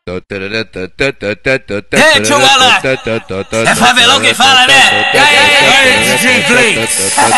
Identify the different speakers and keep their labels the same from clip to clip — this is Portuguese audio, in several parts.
Speaker 1: Ei, tio Alan, é favelão quem fala, né? E aí, DJ Play.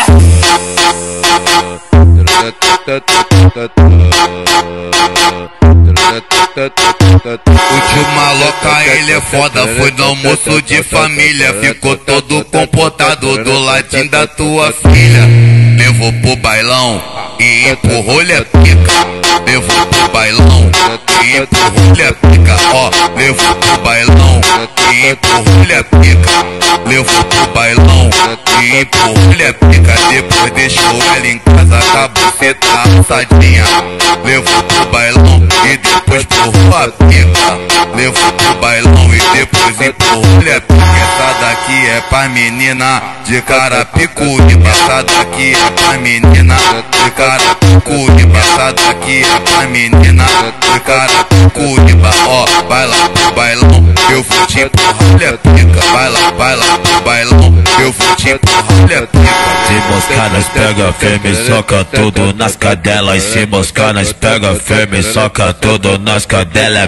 Speaker 2: O tio Maloca, ele é foda, foi no almoço de família. Ficou todo comportado do ladinho da tua filha. Levou pro bailão e empurrou-lhe a pica. Levou pro bailão e empurrou-lhe a pica. Ó, levou pro bailão e empurrou-lhe a pica. Levou pro bailão e empurrou-lhe a pica. Depois deixou ela em casa com a buceta assadinha. Levou pro bailão e depois empurrou a pica. Levou pro bailão e depois empurrou-lhe a pica. Essa daqui é pra menina de Carapicuíba. Essa daqui é pra menina de Carapicuíba. Essa daqui é pra menina de Carapicuíba. Ó, vai lá pro bailão, eu vou te empurrar-lhe a pica. Vai lá pro bailão, eu vou te empurrar-lhe a pica.
Speaker 3: Se moscar nós pega firme, soca tudo nas cadelas. Se moscar nós pega firme, soca tudo nas cadelas. É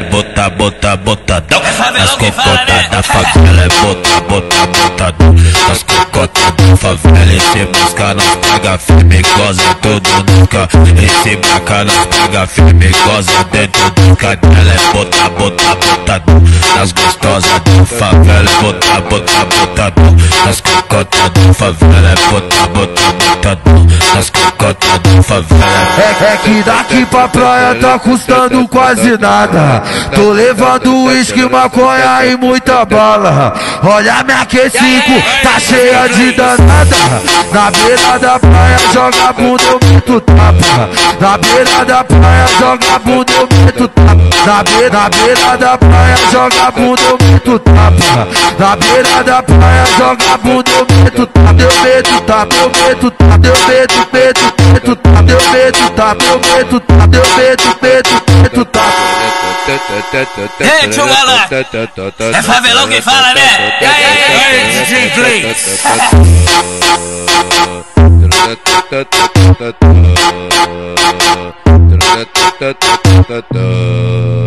Speaker 3: botadão nas cocotas da favela. É botadão nas cocotas da favela. E se moscar nós pega firme, goza tudo nunca. E se marcar nós pega firme, goza dentro dos cadelas. É botadão nas gostosas da favela. É botadão nas cocotas da favela. É botadão nas cocotas da favela.
Speaker 4: É que daqui pra praia tá custando quase nada. Tô levando uísque, maconha e muita bala. Olha minha Q5, tá cheia de danada. Na beira da praia joga bunda, eu meto tapa. Na beira da praia joga bunda, eu meto tapa. Na beira da praia joga bunda, eu meto tapa. Na beira da praia joga bunda, eu meto tapa. Eu meto tapa, eu meto tapa. Eu meto tapa, eu meto tapa. Eu meto tapa, eu meto tapa.
Speaker 1: Ei, tio Alan, é favelão quem fala, né? E aí, DJ Play.
Speaker 5: Ta